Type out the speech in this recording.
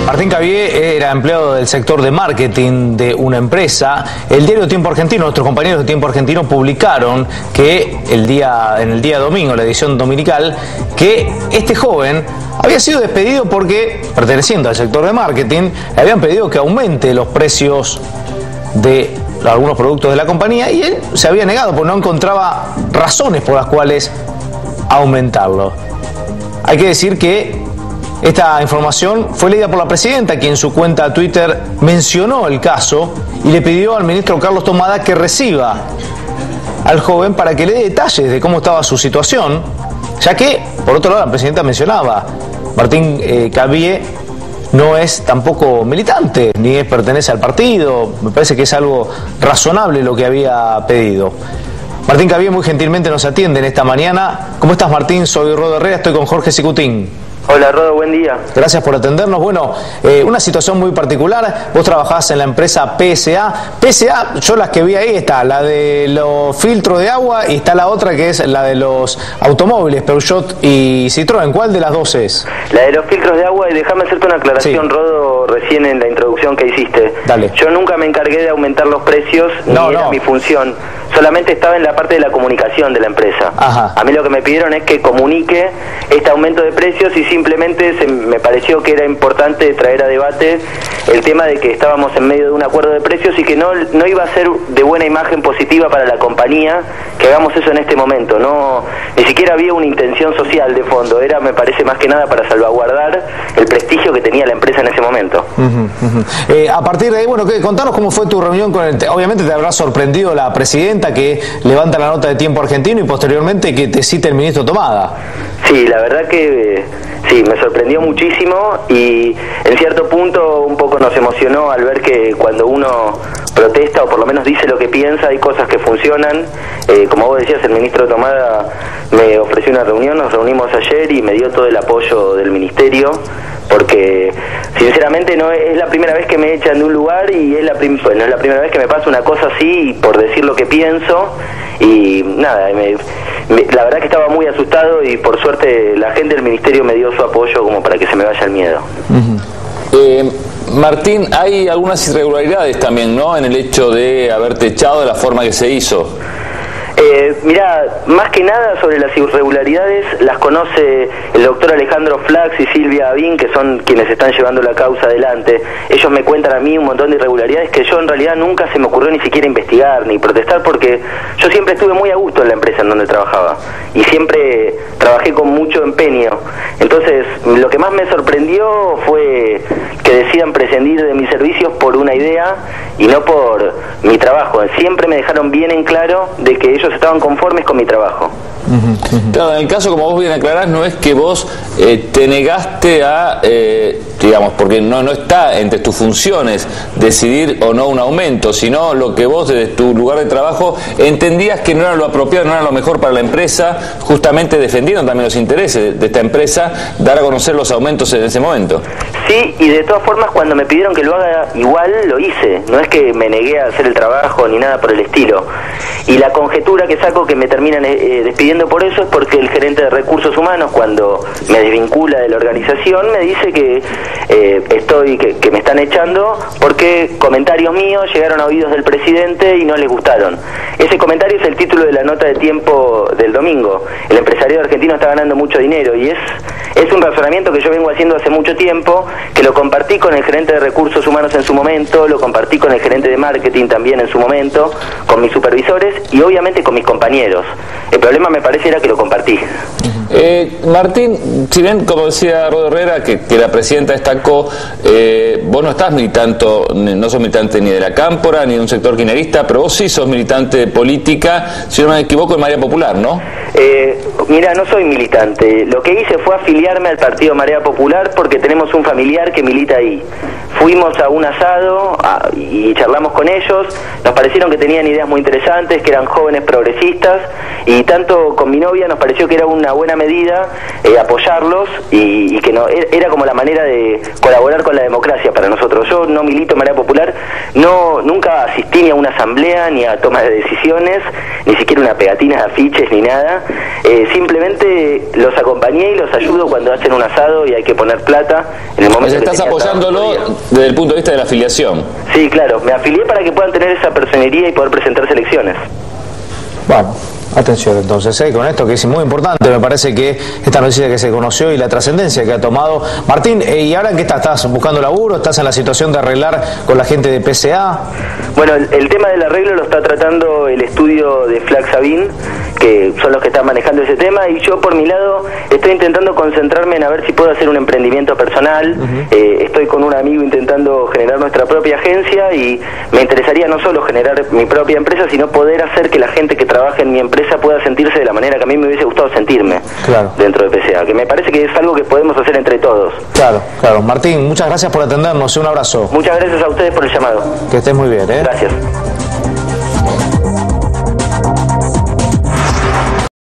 Martín Cabié era empleado del sector de marketing de una empresa. El diario Tiempo Argentino, nuestros compañeros de Tiempo Argentino publicaron que en el día domingo, la edición dominical, que este joven había sido despedido porque, perteneciendo al sector de marketing, le habían pedido que aumente los precios de algunos productos de la compañía y él se había negado porque no encontraba razones por las cuales aumentarlo. Hay que decir que esta información fue leída por la presidenta, quien en su cuenta Twitter mencionó el caso y le pidió al ministro Carlos Tomada que reciba al joven para que le dé detalles de cómo estaba su situación, ya que, por otro lado, la presidenta mencionaba, Martín Cabié no es tampoco militante, ni pertenece al partido. Me parece que es algo razonable lo que había pedido. Martín Cabié muy gentilmente nos atiende en esta mañana. ¿Cómo estás, Martín? Soy Rodo Herrera, estoy con Jorge Sicutín. Hola, Rodo, buen día. Gracias por atendernos. Bueno, una situación muy particular. Vos trabajás en la empresa PSA. PSA, yo las que vi ahí está la de los filtros de agua y está la otra que es la de los automóviles, Peugeot y Citroën. ¿Cuál de las dos es? La de los filtros de agua, y déjame hacerte una aclaración, sí. Rodo, recién en la introducción que hiciste. Dale. Yo nunca me encargué de aumentar los precios, ni era mi función. Solamente estaba en la parte de la comunicación de la empresa. Ajá. A mí lo que me pidieron es que comunique este aumento de precios y simplemente me pareció que era importante traer a debate el tema de que estábamos en medio de un acuerdo de precios y que no iba a ser de buena imagen positiva para la compañía que hagamos eso en este momento. Ni siquiera había una intención social de fondo, era, me parece, más que nada para salvaguardar el prestigio que tenía la empresa en ese momento. A partir de ahí, bueno, contanos cómo fue tu reunión con el... Obviamente te habrá sorprendido la presidenta que levanta la nota de Tiempo Argentino y posteriormente que te cite el ministro Tomada. Sí, la verdad que sí, me sorprendió muchísimo y en cierto punto un poco nos emocionó al ver que cuando uno protesta o por lo menos dice lo que piensa, hay cosas que funcionan. Como vos decías, el ministro Tomada me ofreció una reunión, nos reunimos ayer y me dio todo el apoyo del ministerio, porque sinceramente no es la primera vez que me echan de un lugar y no es la primera vez que me pasa una cosa así por decir lo que pienso y nada, la verdad que estaba muy asustado y por suerte la gente del ministerio me dio su apoyo como para que se me vaya el miedo. Martín, hay algunas irregularidades también, ¿no?, en el hecho de haberte echado de la forma que se hizo. Mirá, más que nada sobre las irregularidades las conoce el doctor Alejandro Flax y Silvia Avín, que son quienes están llevando la causa adelante. Ellos me cuentan a mí un montón de irregularidades que yo en realidad nunca se me ocurrió ni siquiera investigar ni protestar, porque yo siempre estuve muy a gusto en la empresa en donde trabajaba y siempre trabajé con mucho empeño. Entonces, lo que más me sorprendió fue que decidan prescindir de mis servicios por una idea y no por mi trabajo. Siempre me dejaron bien en claro de que ellos estaban conformes con mi trabajo. Claro, en el caso, como vos bien aclarás, no es que vos te negaste a, digamos, porque no está entre tus funciones decidir o no un aumento, sino lo que vos desde tu lugar de trabajo entendías que no era lo apropiado, no era lo mejor para la empresa, justamente defendiendo también los intereses de esta empresa, dar a conocer los aumentos en ese momento. Sí, y de todas formas cuando me pidieron que lo haga igual, lo hice. No es que me negué a hacer el trabajo ni nada por el estilo. Y la conjetura que saco que me terminan despidiendo por eso es porque el gerente de Recursos Humanos, cuando me desvincula de la organización, me dice que que me están echando porque comentarios míos llegaron a oídos del presidente y no les gustaron. Ese comentario es el título de la nota de Tiempo del domingo. El empresariado argentino está ganando mucho dinero y es un razonamiento que yo vengo haciendo hace mucho tiempo, que lo compartí con el gerente de Recursos Humanos en su momento, lo compartí con el gerente de Marketing también en su momento, con mis supervisores y obviamente con mis compañeros. El problema me parece era que lo compartí. Martín, si bien, como decía Rodo Herrera, que la presidenta destacó, vos no estás no sos militante ni de la Cámpora ni de un sector kirchnerista, pero vos sí sos militante política, si no me equivoco, en Marea Popular, ¿no? Mira, no soy militante. Lo que hice fue afiliarme al partido Marea Popular porque tenemos un familiar que milita ahí. Fuimos a un asado y charlamos con ellos, nos parecieron que tenían ideas muy interesantes, que eran jóvenes progresistas y tanto con mi novia nos pareció que era una buena medida apoyarlos y que no era como la manera de colaborar con la democracia para nosotros. Yo no milito en Marea Popular, nunca asistí ni a una asamblea ni a toma de decisiones, ni siquiera una pegatina de afiches ni nada. Simplemente los acompañé y los ayudo cuando hacen un asado y hay que poner plata. En el momento estás apoyándolo desde el punto de vista de la afiliación. Sí, claro, me afilié para que puedan tener esa personería y poder presentarse elecciones. Bueno, atención entonces, con esto que es muy importante, me parece que esta noticia que se conoció y la trascendencia que ha tomado. Martín, ¿y ahora en qué estás? ¿Estás buscando laburo? ¿Estás en la situación de arreglar con la gente de PSA? Bueno, el tema del arreglo lo está tratando el estudio de Flaxabin, que son los que están manejando ese tema, y yo por mi lado estoy intentando concentrarme en a ver si puedo hacer un emprendimiento personal. Estoy con un amigo intentando generar nuestra propia agencia y me interesaría no solo generar mi propia empresa, sino poder hacer que la gente que trabaje en mi empresa pueda sentirse de la manera que a mí me hubiese gustado sentirme dentro de PSA, que me parece que es algo que podemos hacer entre todos. Claro, claro. Martín, muchas gracias por atendernos, un abrazo. Muchas gracias a ustedes por el llamado. Que estés muy bien, Gracias.